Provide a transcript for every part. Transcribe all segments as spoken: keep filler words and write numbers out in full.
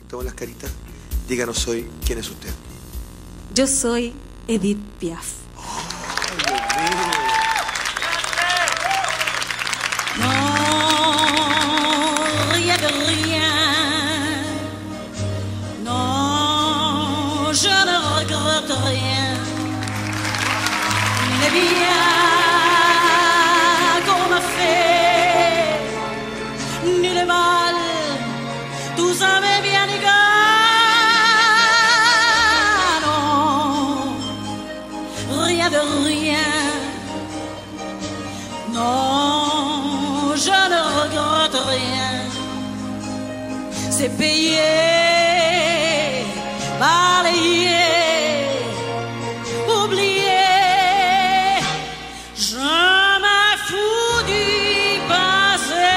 juntemos las caritas. Díganos hoy quién es usted. Yo soy Edith Piaf. ¡Ay, Dios mío! Non, rien de rien. Non, je ne regrette rien. Ni le bien qu'on m'a fait, ni le mal, tout ça m'est bien égal. Non, rien de rien. Non, je ne regrette rien. C'est payé, balayé, oublié. Je m'en fous du passé.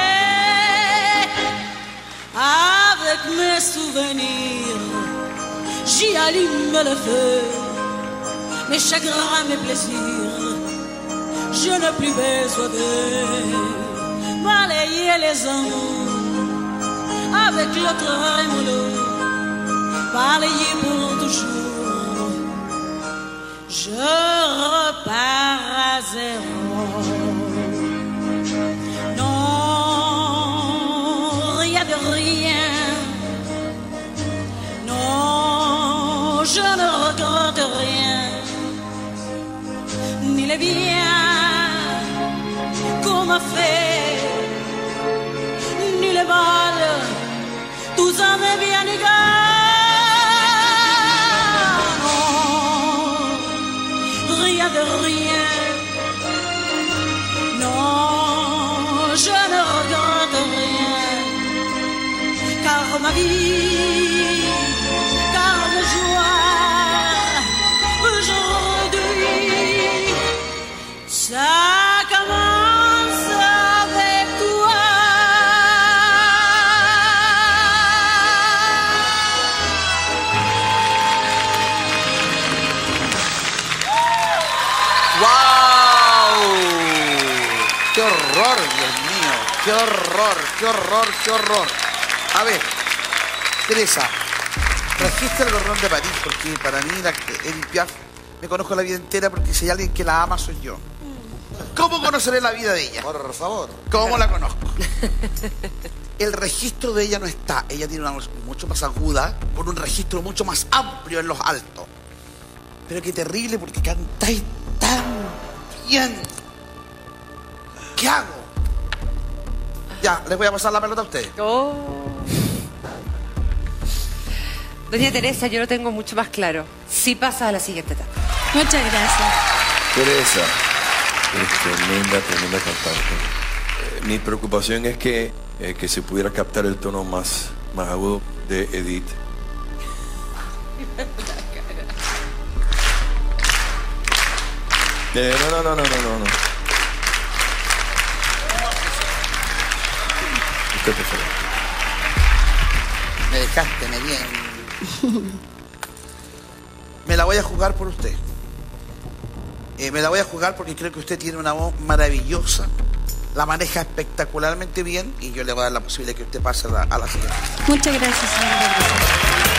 Avec mes souvenirs, j'y allume le feu. Mes chagrins, mes plaisirs, je n'ai plus besoin de balayer les amours avec l'autre rémolo, balayer pour toujours. Je repars à zéro. Non, rien de rien. Non, je ne regrette rien. Ni le bien qu'on m'a fait, ni le mal, tout ça m'est bien égal. Non, rien de rien. Non, je ne regrette rien. Car ma vie, car ma joie, aujourd'hui, ça commence avec toi. ¡Wow! ¡Qué horror, Dios mío! ¡Qué horror, qué horror, qué horror! A ver, Teresa, trajiste el gorrón de París porque para mí la Edith Piaf me conozco la vida entera porque si hay alguien que la ama soy yo. ¿Cómo conoceré la vida de ella? Por favor. ¿Cómo la conozco? El registro de ella no está. Ella tiene una voz mucho más aguda, con un registro mucho más amplio en los altos. Pero qué terrible porque cantáis tan bien. ¿Qué hago? Ya, les voy a pasar la pelota a ustedes. Oh. Doña Teresa, yo lo tengo mucho más claro. Sí pasa a la siguiente etapa. Muchas gracias. Teresa, es tremenda, tremenda cantante. Eh, mi preocupación es que, eh, que se pudiera captar el tono más, más agudo de Edith. Eh, no, no, no, no, no, no. Usted, por favor. Me dejaste, me bien. Me la voy a jugar por usted. Eh, me la voy a jugar porque creo que usted tiene una voz maravillosa, la maneja espectacularmente bien y yo le voy a dar la posibilidad de que usted pase a la, a la siguiente. Muchas gracias, señora.